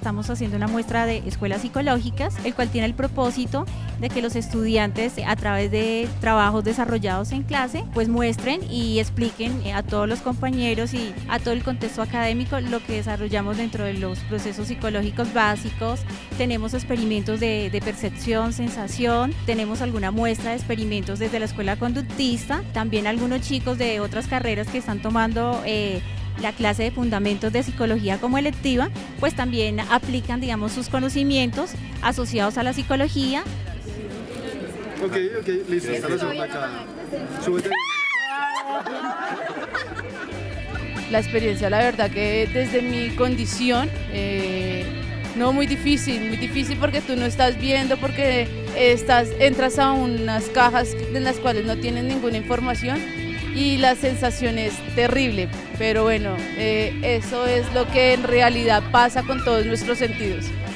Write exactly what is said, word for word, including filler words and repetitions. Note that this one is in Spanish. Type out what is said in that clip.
estamos haciendo una muestra de escuelas psicológicas, el cual tiene el propósito de que los estudiantes, a través de trabajos desarrollados en clase, pues muestren y expliquen a todos los compañeros y a todo el contexto académico lo que desarrollamos dentro de los procesos psicológicos básicos. Tenemos experimentos de, de percepción, sensación, tenemos alguna muestra de experimentos desde la escuela conductista, también algunos chicos de otras carreras que están tomando eh, la clase de fundamentos de psicología como electiva, pues también aplican, digamos, sus conocimientos asociados a la psicología. Ok, ok, listo, está la segunda acá. Súbete. La experiencia, la verdad que desde mi condición, eh, no, muy difícil, muy difícil porque tú no estás viendo, porque estás, entras a unas cajas en las cuales no tienes ninguna información y la sensación es terrible, pero bueno, eh, eso es lo que en realidad pasa con todos nuestros sentidos.